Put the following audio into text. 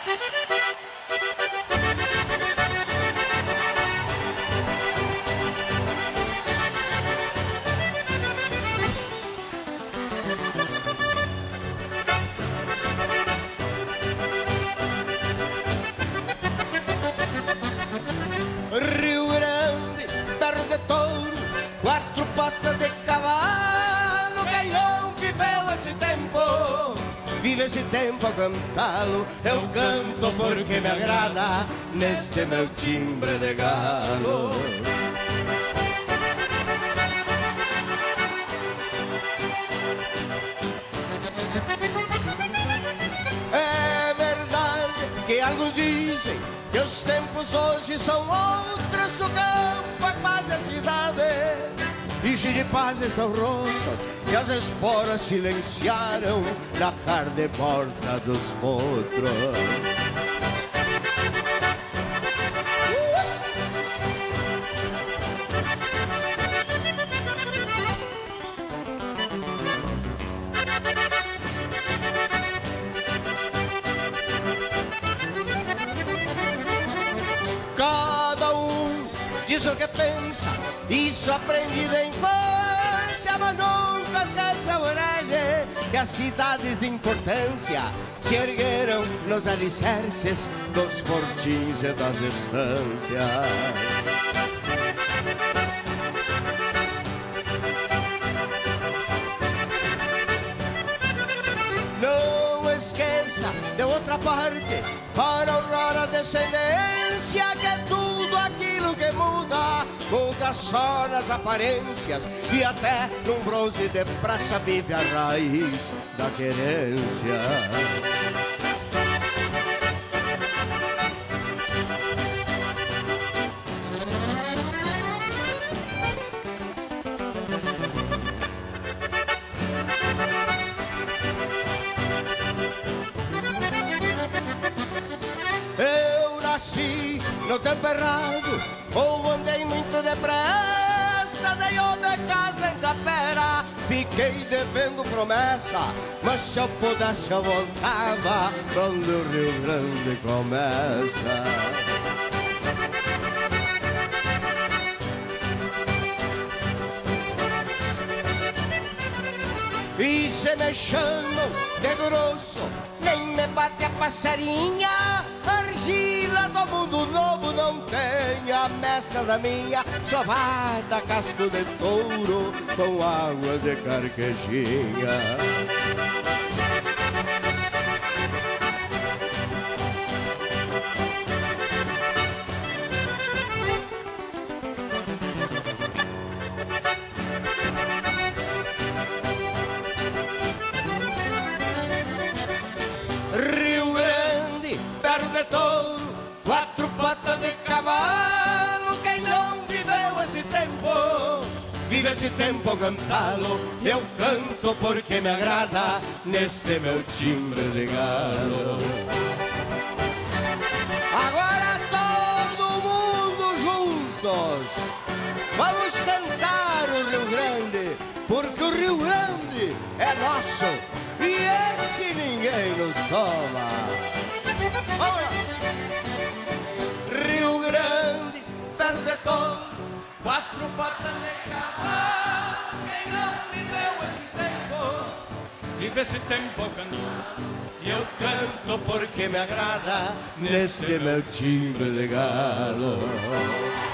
Rio Grande, berro de touro, quatro patas de cavalo. Quem não viveu esse tempo, vive esse tempo a cantá-lo. Eu canto porque me agrada neste meu timbre de galo. É verdade que alguns dizem que os tempos hoje são outros, que o campo é quase a cidade. E giripazes tão rotas que as esporas silenciaram na carne morta dos potros. Cada um diz o que pensa, isso aprendi da infância, mas nunca esquece a coragem que as cidades de importância se ergueram nos alicerces dos fortins e das estâncias. Não esqueça, de outra parte, para honrar a descendência, que é tudo aquilo que muda, muda só nas aparências, e até num bronze de praça vive a raiz da querência. No tempo errado, ou andei muito depressa, dei de casa em Tapera, fiquei devendo promessa, mas se eu pudesse eu voltava pra onde o Rio Grande começa. E se me chamam de grosso, nem me bate a passarinha. Argila do mundo novo não tem a mescla da minha, só vai da casco de touro com água de carquejinha. Rio Grande, perto de touro, quatro patas de cavalo. Quem não viveu esse tempo, vive esse tempo a cantá-lo. Eu canto porque me agrada neste meu timbre de galo. Agora todo mundo juntos, vamos cantar o Rio Grande, porque o Rio Grande é nosso e esse ninguém nos toma. Vamos lá. Rio Grande, verde todo, quatro patas de cavalo. Quem não viveu esse tempo, vive esse tempo a cantar. E eu canto porque me agrada neste meu timbre de galo.